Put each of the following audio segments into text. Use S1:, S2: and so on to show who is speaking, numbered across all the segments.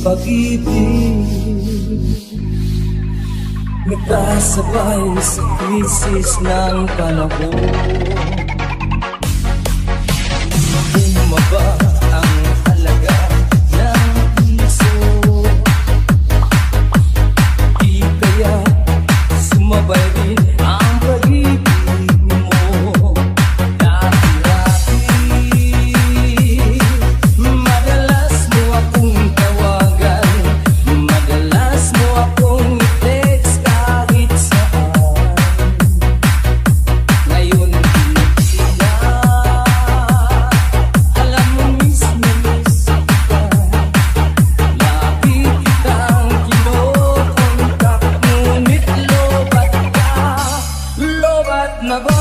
S1: pag-ibig, nagkasabay sa krisis ng panahon. Bumaba ang halaga ng piso, di kaya sumabay rin ang pag-ibig mo. Na ba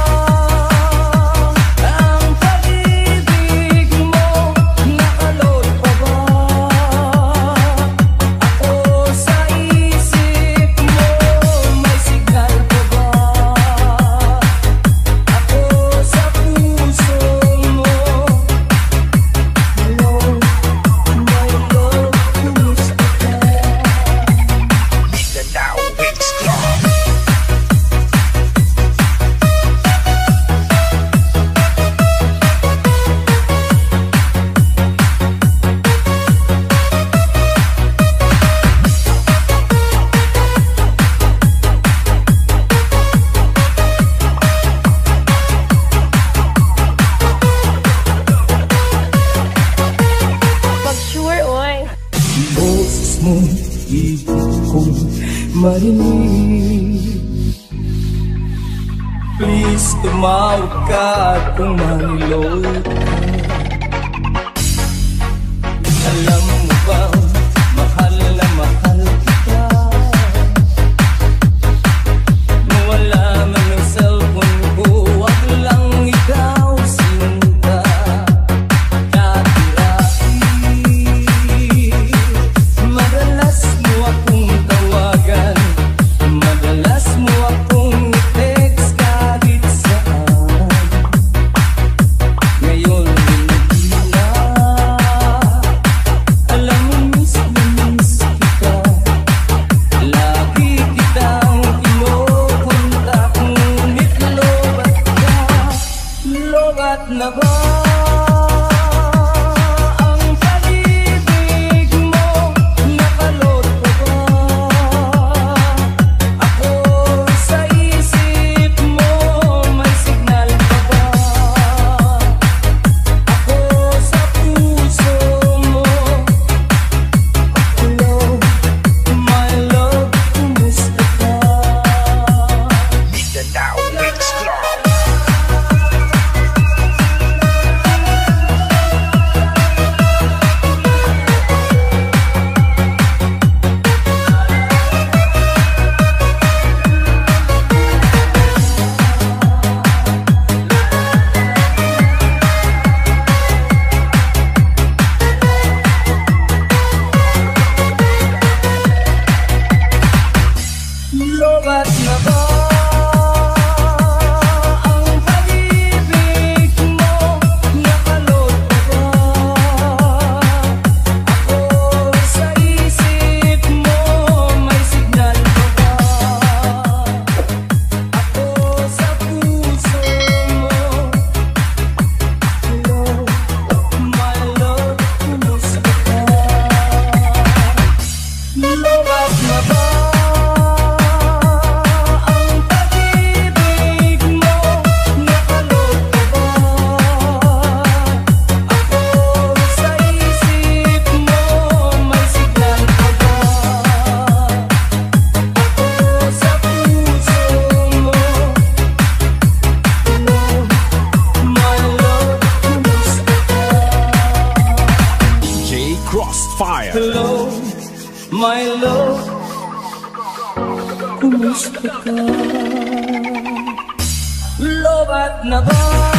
S1: ang pag-ibig mo? Nakalot pa ba ako sa isip mo? May signal pa ba ako sa puso mo? Hello, my love, kumusta ka?
S2: Mindanao Mix Club.
S1: Boses mo, ibig kong marinig. Please, tumawag ka kung manilog ka. Alam mo ba, mahal na mahal kita. Wala man ang cellphone ko, wag lang ikaw sinta. Madalas mo akong tawagan, madalas mo akong i-text kahit saan. Ngayon hindi na, alam mo miss na miss kita. Lagi kitang kinokontak, ngunit lobat ka. Lobat na ba ang pag-ibig mo? Nakalot pa ba ako sa isip mo? May signal pa ba ako sa puso mo? Hello, my love, kumusta ka?
S2: Mindanao Mix Club.
S1: Lobat na ba ang pag-ibig mo? Nakalot pa ba ako sa isip mo? May signal pa ba ako sa puso mo? Hello, my love, kumusta ka? Lobat na ba
S2: Crossfire.
S1: Hello, my love, kumusta ka? Lobat na ba